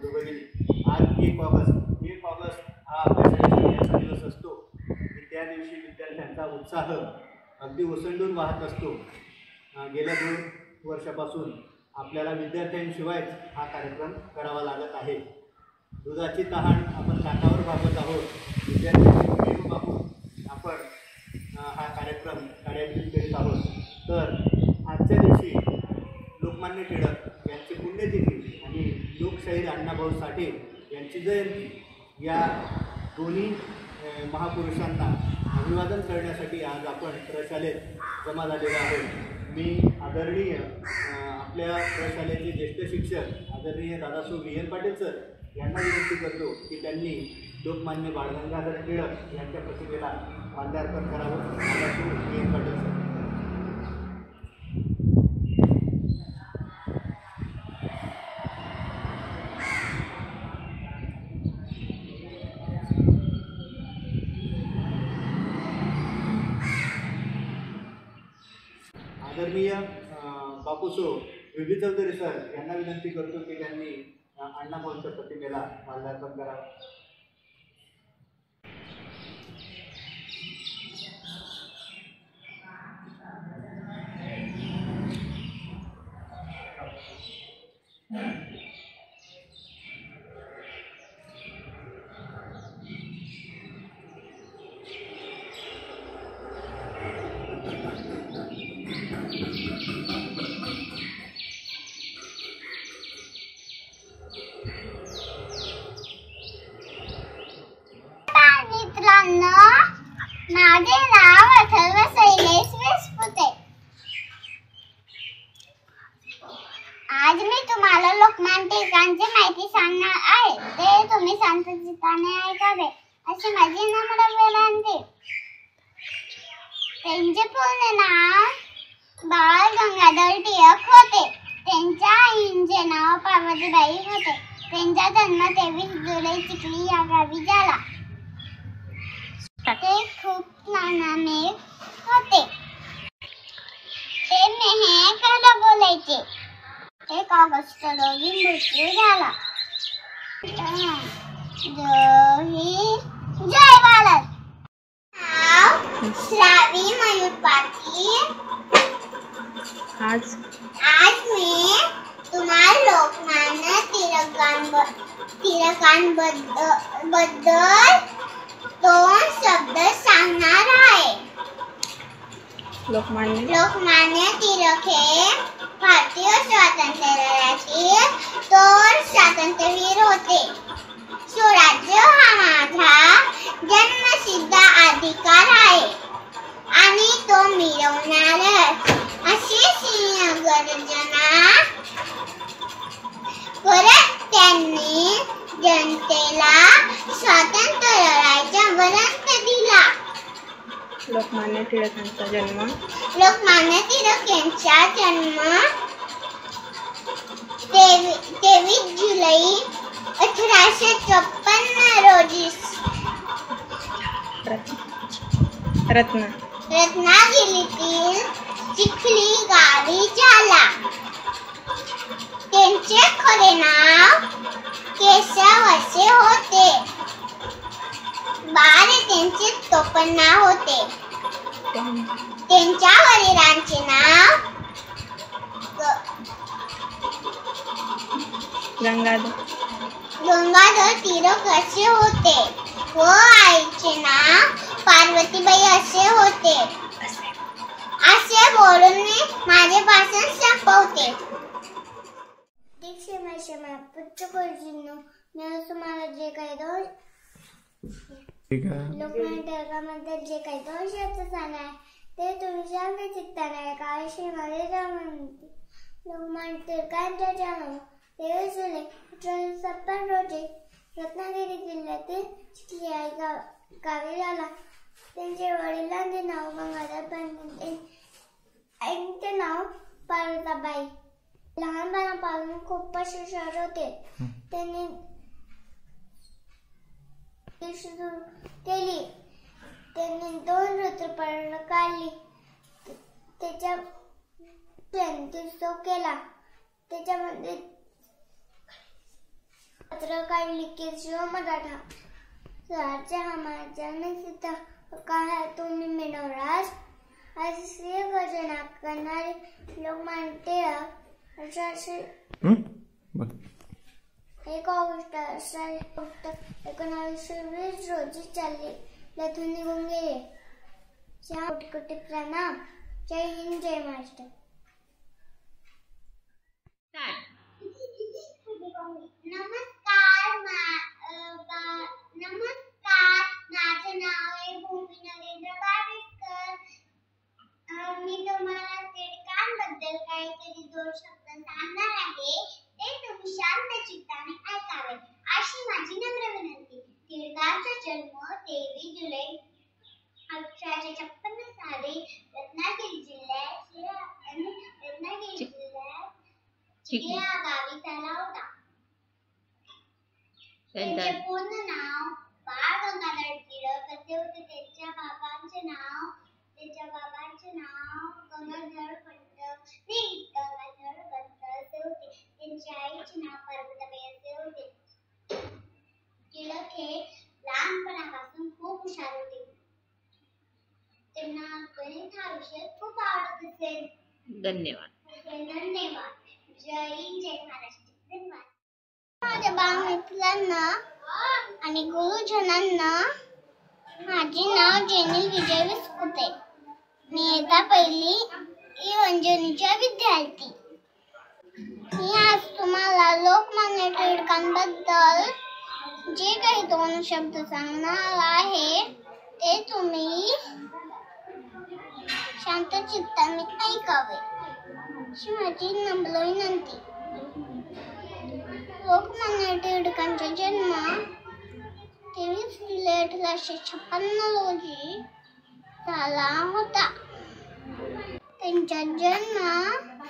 बंधूभगिनी, आज 1 ऑगस्ट हा अभ्यासाचा दिवस असतो की त्या दिवशी विद्यार्थ्यांचा उत्साह अगदी ओसंडून वाहत असतो। गेल्या 2 वर्षापासून आपल्याला विद्यार्थ्यांशिवायच हा कार्यक्रम करावा लागत आहे। दुधाची तहान आपण ताटावर भागवत आहोत। विद्यार्थ्यांची प्रेम पाहून आपण हा कार्यक्रम कार्यान्वित करीत आहोत। तर आजच्या दिवशी लोकमान्य टिळक यांची पुण्यतिथी आणि लोकशाहीर अण्णाभाऊ साठे यांची जयंती या दोन्ही महापुरुषांना अभिवादन करण्यासाठी आज आपण प्रशालेत जमा झालेलो आहोत। मी आदरणीय आपल्या प्रशालेचे ज्येष्ठ शिक्षक आदरणीय दादासाहेब विजय पाटील सर यांना विनंती करतो की त्यांनी लोकमान्य बाळ गंगाधर टिळक यांच्या प्रतिमेला माल्यार्पण करावं। दादासाहेब विजय पाटील सर। आदरणीय बापूसो विभी चौधरी सर यांना विनंती करतो की त्यांनी अण्णाभाऊंच्या प्रतिमेला माल्यार्पण करावं। माझे नाव अथर्व शैलेश विस्पुते। आज मी तुम्हाला लोकमान्य टिळकांची माहिती सांगणार आहे, ते तुम्ही शांतचित्ताने ऐकावे अशी माझी नम्र विनंती। त्यांचे पूर्ण नाव बाळ गंगाधर टिळक होते। त्यांच्या आईचे नाव पार्वतीबाई होते। त्यांचा जन्म 23 जुलै चिखली या गावी झाला। ते खूप लहानमे होते। ते नेहमी बोलायचे। 1 ऑगस्ट रोजी मृत्यू झाला। जय भारत। नाव श्रावी मयूर पाटील। आज मी तुम्हाला लोकमान्य टिळकांबद्दल 2 शब्द सांगणार आहे। लोकमान्य टिळक हे भारतीय स्वातंत्र्य लढ्यातील थोर स्वातंत्र्यवीर होते। स्वराज्य हा माझा जन्मसिद्ध अधिकार आहे आणि तो मिळवणारच अशी सिंहगर्जना करत त्यांनी जनतेला स्वातंत्र्य लढ्याचा वरंत दिला। लोकमान्य टिळक यांचा जन्म 23 जुलै 1854 रोजी रत्नागिरीतील चिखली गावी झाला। त्यांचे खरे नाव केशव असे होते। बाळ त्यांचे टोपणनाव होते। त्यांच्या वडिलांचे नाव गंगाधर टिळक असे होते व आईचे नाव पार्वतीबाई असे होते। असे बोलून मी माझे भाषण संपवते। क्षमा पुत्रगुरुजींनो, मी तुम्हाला जे काही लोकमान्य टिळकांबद्दल जे काही 2 शब्द सांगणार ते तुम्ही शांत चित्ताने ऐकावे अशी माझी विनंती। लोकमान्य टिळकांचा जन्म 23 जुलै 1856 रोजी रत्नागिरी जिल्ह्यातील चिखली या गावी झाला। त्यांच्या वडिलांचे नाव गंगाधर पंडित, आईचे नाव पार्वतीबाई। लहानपणापासून खूपच हुशार होते। त्यांनी सुरू केली। त्यांनी 2 ऋतुपर्व काढली। त्याच्या उत्सव केला। त्याच्यामध्ये पत्रकार लिखित शिव मराठा स्वराज्य हा माझ्या सिद्ध काय तुम्ही मिळवलास. आज श्री घोषणा करणारे लोकमान्य टिळक 1 ऑगस्ट 1920 रोजी चाललेल्यातून निघून गेले. कोटी कोटी प्रणाम. जय हिंद, जय महाराष्ट्र. नमस्कार, माझे नाव आहे भूमी नरेंद्र बाविस्कर. मी तुम्हाला टिळकांबद्दल काहीतरी 2 शब्द सांगणार आहे. ते तुम्ही शांत चित्ताने ऐकावे अशी माझी नम्र विनंती. टिळकांचा जन्म 23 जुलै 1856 साली रत्नागिरी जिल्ह्यात चिखली या गावी झाला होता. त्यांचे पूर्ण नाव बाळ गंगाधर टिळक असे होते. त्यांच्या बाबांचे नाव गंगाधर पंत गंगाधर पंत असे होते. त्यांच्या आईचे नाव पार्वतीबाई असे होते. टिळक हे लहानपणापासून खूप हुशार होते. त्यांना गणित हा विषय खूप आवडत असेल. धन्यवाद. जय हिंद, जय महाराष्ट्र. धन्यवाद. माझ्या बालमित्रांना आणि गुरुजनांना माझे नाव जेनिल विजय विस्कुटे. मी इयत्ता पहिली अंजनीच्या विद्यार्थी. मी आज तुम्हाला लोकमान्य टिळकांबद्दल जे काही 2 शब्द सांगणार आहे ते तुम्ही शांत चित्ताने ऐकावे अशी माझी नम्र विनंती. लोकमान्य टिळकांचा जन्म 23 जुलै 1856 रोजी झाला होता. त्यांचा जन्म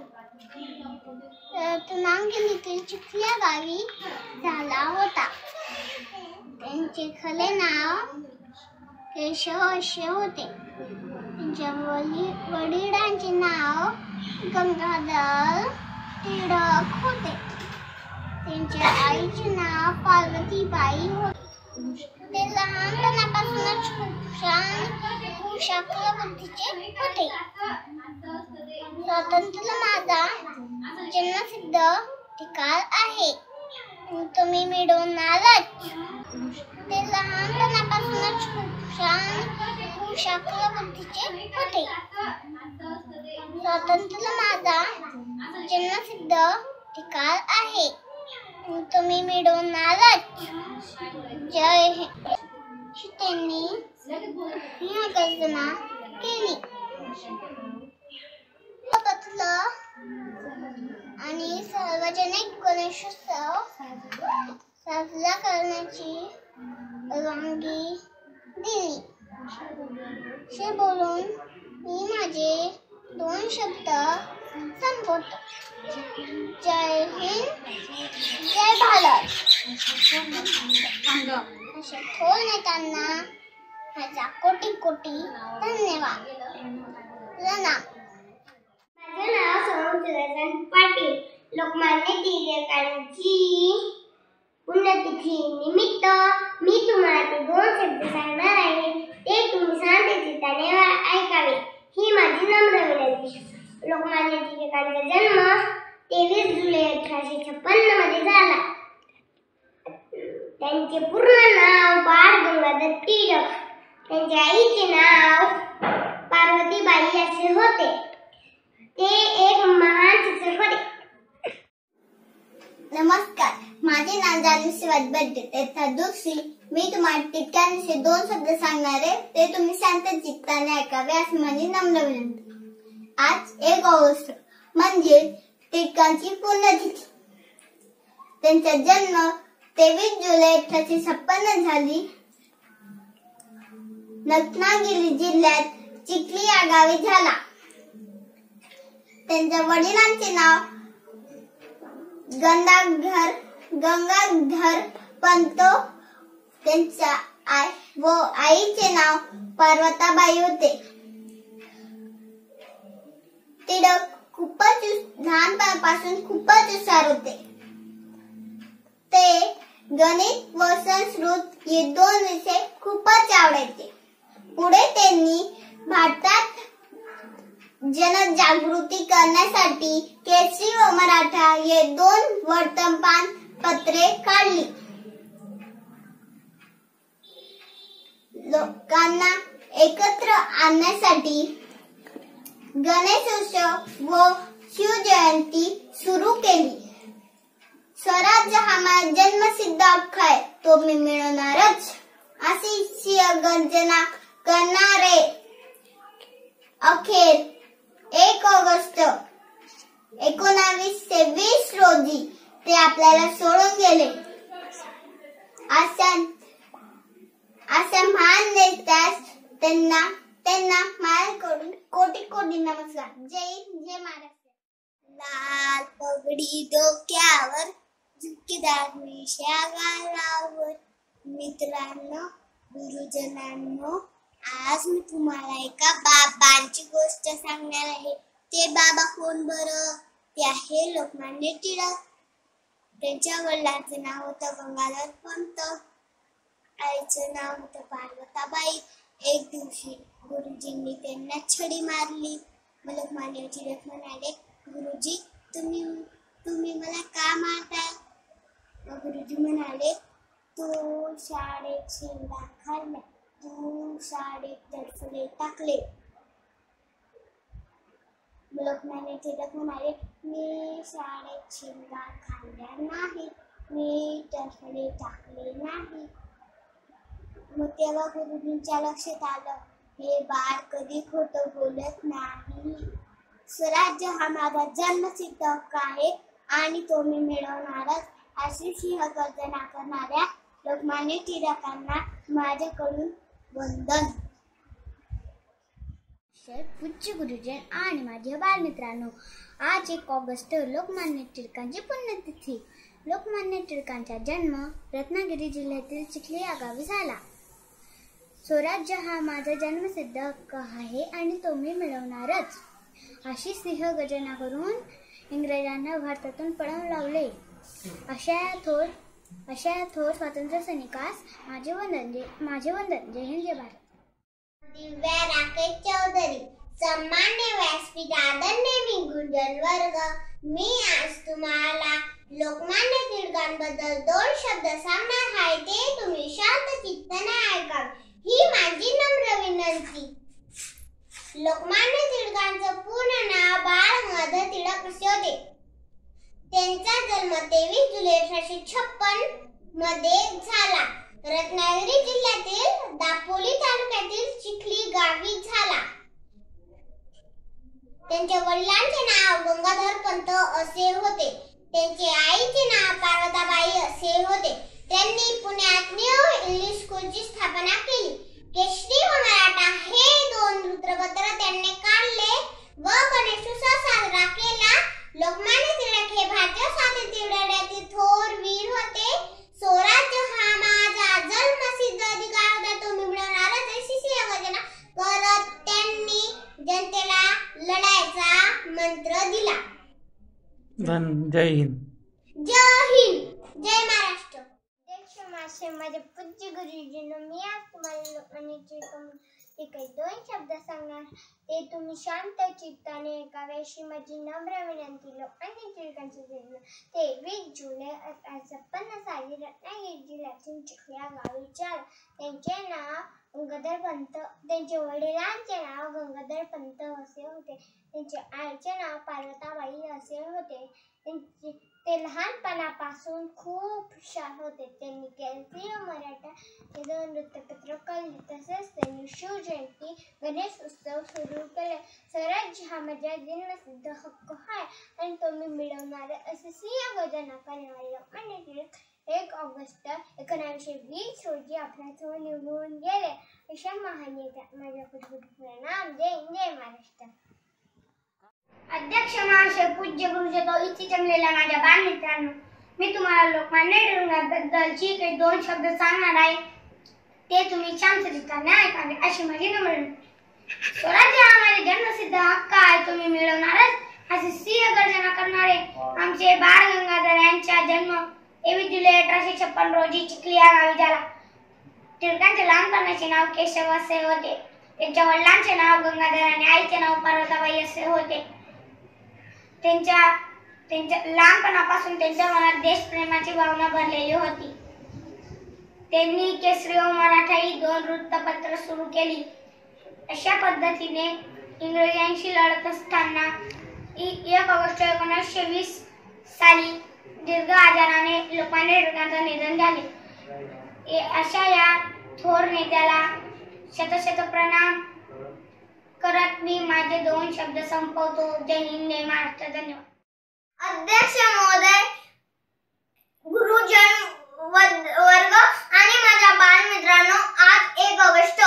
रत्नागिरीतील चिखली या गावी झाला होता. त्यांचे खरे नाव केशव असे होते. त्यांच्या वडिलांचे नाव गंगाधर टिळक होते. त्यांच्या आईचे नाव पार्वतीबाई होते. ते लहानपणापासूनच हुशार बुद्धीचे होते. स्वातंत्र्य माझा जन्मसिद्ध अधिकार आहे. तुम्ही मिळवणारच. ते लहानपणापासूनच हुशार बुद्धीचे होते. स्वातंत्र्य माझा जन्मसिद्ध अधिकार आहे. तुम्ही मिळवणारच. जय हिंद. त्यांनी ही घोषणा केली. आणि सार्वजनिक गणेशोत्सव साजरा करण्याची परवानगी दिली. हे बोलून मी माझे 2 शब्द संपवतो. जय हिंद, जय भारत. अशा थोर नेत्यांना माझा कोटी कोटी धन्यवाद. प्रणाम. माझे नाव सोनम पाटील. लोकमान्य टिळकांची पुण्यतिथी निमित्त मी तुम्हाला ते 2 शब्द सांगणार आहे. ते तुम्ही शांत चित्ताने ऐकावे ही माझी नम्र विनंती. लोकमान्य टिळकांचा जन्म 23 जुलै 1856 मध्ये झाला. त्यांचे पूर्ण नाव बाळ गंगाधर टिळक. त्यांच्या आईचे नाव पार्वतीबाई असे होते. ते एक महान शिक्षक होते. नमस्कार, माझे नाव जानवी शिवाजी बर्डे. इयत्ता 2री. मी तुम्हाला टिळकांविषयी 2 शब्द सांगणार आहे. ते तुम्ही शांत चित्ताने ऐकावे अशी माझी नम्र विनंती. आज 1 ऑगस्ट म्हणजे टिळकांची पुण्यतिथी. त्यांचा जन्म 23 जुलै 1856 झाली. रत्नागिरी जिल्ह्यात चिखली या गावी झाला. त्यांच्या वडिलांचे नाव गंगाधर पंत. त्यांच्या आईचे नाव पार्वतीबाई होते. टिळक खूपच लहानपणापासून खूपच हुशार होते. ते गणित व संस्कृत हे 2 विषय खूपच आवडायचे. पुढे त्यांनी भारतात जनजागृती करण्यासाठी केसरी व मराठा हे 2 वर्तमानपत्रे काढली. लोकांना एकत्र आणण्यासाठी गणेशोत्सव व शिवजयंती सुरू केली. स्वराज्य हा माझा जन्मसिद्ध हक्क आहे, तो मी मिळवणारच अशी सिंहगर्जना करणारे अखेर 1 ऑगस्ट 1920 रोजी ते आपल्याला सोडून गेले. अशा महान नेत्यास त्यांना माझ्याकडून कोटी कोटी नमस्कार. जय हिंद, जय महाराष्ट्र. लाल पगडी डोक्यावर, झुमकेदार मिशा गालावर. मित्रांनो, गुरुजनांनो, आज मी तुम्हाला एका बाबांची गोष्ट सांगणार आहे. ते बाबा कोण बरं? ते आहे लोकमान्य टिळक. त्यांच्या वडिलांचं नाव होतं गंगाधर पंत, आईचं नाव होतं पार्वताबाई. एक दिवशी गुरुजींनी त्यांना छडी मारली. लोकमान्य टिळक म्हणाले, गुरुजी तुम्ही मला का मारताय? गुरुजी म्हणाले, तू शाळेत शेंगा खाल्ल्या, तू शाळेत तडफडे टाकले. लोकमान्य टिळक म्हणाले, मी शाळेत शेंगा खाल्ल्या नाही, मी तडफडे टाकले नाही. मग तेव्हा गुरुजींच्या लक्षात आलं, हे बाळ कधी खोटं बोलत नाही. स्वराज्य हा माझा जन्मसिद्ध हक्क आहे आणि तो मी मिळवणारच अशी सिंहगर्जना करणाऱ्या लोकमान्य टिळकांना माझ्याकडून वंदन. पूज्य गुरुजन आणि माझ्या बालमित्रांनो, आज 1 ऑगस्ट लोकमान्य टिळकांची पुण्यतिथी. लोकमान्य टिळकांचा जन्म रत्नागिरी जिल्ह्यातील चिखली या गावी झाला. स्वराज्य हा माझा जन्मसिद्ध हक्क आहे आणि तो मी मिळवणारच अशी सिंहगर्जना करून इंग्रजांना भारतातून पळवून लावले. अशा थोर स्वातंत्र्य सैनिकास माझे वंदन. जय हिंद, जय भारत. दिव्या राकेश चौधरी. सन्मान्य व्यासपीठ, आदरणीय गुरुजन वर्ग, मी आज तुम्हाला लोकमान्य टिळकांबद्दल 2 शब्द सांगणार आहे. ते तुम्ही शांत चित्ताने ऐकावे ही माझी नम्र विनंती. लोकमान्य टिळकांचं पूर्ण नाव बाळ गंगाधर टिळक असे होते. त्यांचा जन्म 23 जुलै 1856 मध्ये झाला. रत्नागिरी जिल्ह्यातील दापोली तालुक्यातील चिखली गावी झाला. त्यांच्या वडिलांचे नाव गंगाधर पंत असे होते. त्यांचे आईचे नाव पार्वताबाई असे होते. त्यांनी पुण्यात न्यू इंग्लिश स्कूलची स्थापना केली. केसरी व मराठा हे 2 वृत्तपत्र त्यांनी काढले व गणेशोत्सव साजरा केला. लोकमान्य टिळक हे भारतीय स्वातंत्र्य लढ्यातील थोर वीर होते. स्वराज्य हा माझा जन्मसिद्ध अधिकार होता, तो मी मिळवणारच अशी सिंहगर्जना करत त्यांनी जनतेला लढायचा मंत्र दिला. जय हिंद, जय हिंद, जय महाराष्ट्र. माझे पूज्य गुरुजींनो, मी आज तुम्हाला लोकमान्य टिळकांचे काही 2 शब्द सांगणार. ते तुम्ही शांत चित्ताने ऐकावे अशी माझी नम्र विनंती. लोकमान्य टिळकांचे जन्म 23 जुलै 1856 साली रत्नागिरी जिल्ह्यातील चिखली या गावी झाला. त्यांचे नाव गंगाधर पंत. त्यांच्या वडिलांचे नाव गंगाधर पंत असे होते. त्यांच्या आईचे नाव पार्वताबाई असे होते. ते लहानपणापासून खूप हुशार होते. त्यांनी केसरी व मराठा हे 2 वृत्तपत्र काढली. तसेच त्यांनी शिवजयंती, गणेश उत्सव सुरू केले. स्वराज्य हा माझा जन्मसिद्ध हक्क आहे आणि तो मी मिळवणार असे सिंहगर्जना करणारे लोकमान्य टिळक 1 ऑगस्ट 1920 रोजी आपल्यासमोर निवडून गेले. अशा महान नेत्या माझ्या प्रणाम. जय हिंद, जय महाराष्ट्र. अध्यक्ष महाशय, पूज्य गुरुजन, इथे जमलेल्या माझ्या बालमित्रांनो, मी तुम्हाला लोकमान्य टिळकांबद्दल जे काही 2 शब्द सांगणार आहे ते तुम्ही शांत चित्ताने ऐकावे अशी माझी नम्र विनंती. स्वराज्य हा माझा जन्मसिद्ध हक्क आहे, तो मी मिळवणारच असे सिंहगर्जना करणारे आमचे बाळ गंगाधर यांचा जन्म 23 जुलै 1856 रोजी चिखली या गावी झाला. टिळकांचे लहानपणाचे नाव केशव असे होते. त्यांच्या वडिलांचे नाव गंगाधर आणि आईचे नाव पार्वताबाई असे होते. त्यांच्या लहानपणापासून त्यांच्या मनात देशप्रेमाची भावना भरलेली होती. त्यांनी केसरी व मराठा ही 2 वृत्तपत्र सुरू केली. अशा पद्धतीने इंग्रजांशी लढत असताना 1 ऑगस्ट 1920 साली दीर्घ आजाराने लोकमान्य टिळकांचे निधन झाले. अशा या थोर नेत्याला शतशत प्रणाम करत मी माझे 2 शब्द संपवतो. जय हिंद, जय महाराष्ट्र. धन्यवाद. अध्यक्ष महोदय, गुरुजन वर्ग आणि माझ्या बालमित्रांनो, आज 1 ऑगस्ट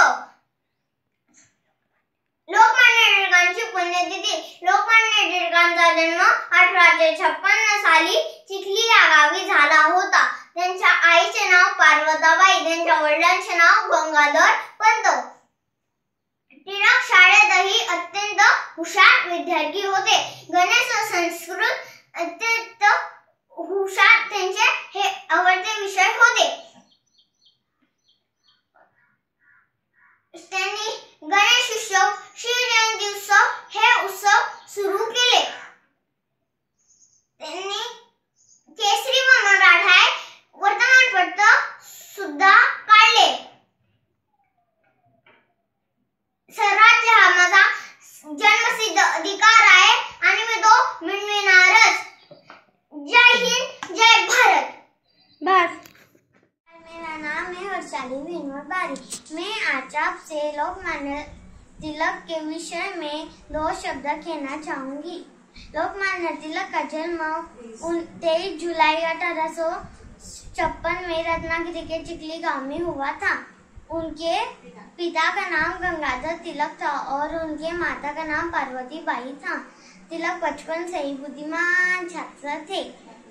लोकमान्य टिळकांची पुण्यतिथी. लोकमान्य टिळकांचा जन्म 1856 साली चिखली या गावी झाला होता. त्यांच्या आईचे नाव पार्वताबाई, त्यांच्या वडिलांचे नाव गंगाधर पंत. टिळक शाळेतही अत्यंत हुशार विद्यार्थी होते. गणित व संस्कृत अत्यंत हुशार त्यांचे हे आवडते विषय होते. त्यांनी गणेश उत्सव, शिवजयंती उत्सव हे उत्सव सुरू केले. त्यांनी केसरी व मराठा वर्तमानपत्र सुद्धा काढले. स्वराज्य हा माझा जन्मसिद्ध अधिकार आहे आणि मी तो मिळविणारच. जय हिंद, जय भारत. बस. मेरा नाम है हर्षाली विनोद बारी. मैं आज आपसे लोकमान्य तिलक के विषय में 2 शब्द कहना चाहूंगी. लोकमान्य तिलक का जन्म 23 जुलाई 1856 में रत्नागिरी के चिखली गांव में हुआ था. उनके पिता का नाम गंगाधर तिलक था और उनके माता का नाम पार्वती बाई था. तिलक बचपन से ही बुद्धिमान छात्र थे.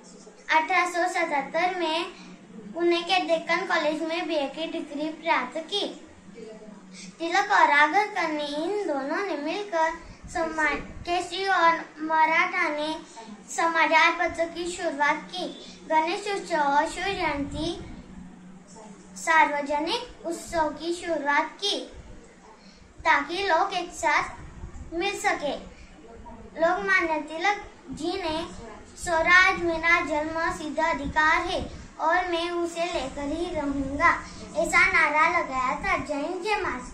1877 में पुणे के डेक्कन कॉलेज में बीए की डिग्री प्राप्त की. तिलक और आगरकर ने इन दोनों ने मिलकर केसरी और मराठा ने समाचार पत्र की शुरुआत की. गणेश उत्सव और शिव जयंती सार्वजनिक उत्सव की शुरुआत की ताकि लोग एक साथ मिल सके. लोकमान्य तिलक जी ने स्वराज मेरा जन्म सिद्ध अधिकार है और मैं उसे लेकर ही रहूंगा ऐसा नारा लगाया था. जय हिंद, जय महाराष्ट्र.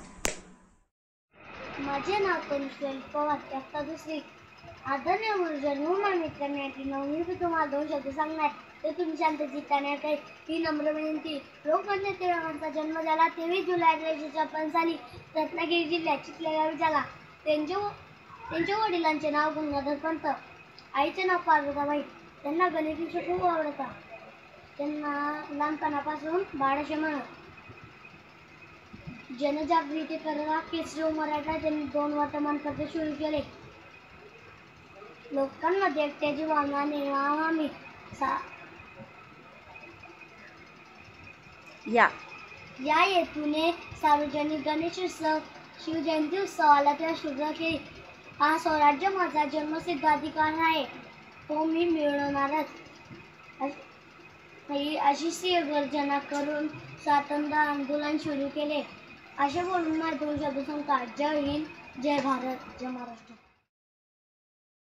माझे नाव कनिष्ठ पवार, इयत्ता 2री. आदरणीय गुरुजन मित्रांनी, मी तुम्हाला 2 शब्द सांगणार. ते तुम्ही शांत चित्ताने ऐका. ही नम्र विनंती. लोकमान्य टिळकांचा जन्म झाला 23 जुलै 1856 साली रत्नागिरी जिल्ह्यात चिखली गावी झाला. त्यांच्या वडिलांचे नाव गंगाधर पंत, आईचे नाव पार्वताबाई. त्यांना गणित विषय खूप आवडता. त्यांना लहानपणापासून बाळ असे म्हणत. जनजागृती करता केसरी व मराठा त्यांनी 2 वर्तमानपत्रे सुरू केले. लोकांमध्ये एकट्याची भावना निर्माण व्हावी या हेतूने सार्वजनिक गणेश उत्सव, शिवजयंती उत्सवाला त्या सुरुवात केली. हा स्वराज्य माझा जन्मसिद्ध अधिकार आहे, तो मी मिळवणारच अशी सिंह गर्जना करून स्वातंत्र्य आंदोलन सुरू केले. असे बोलून माझे 2 शब्द सांगतात. जय हिंद, जय भारत, जय महाराष्ट्र.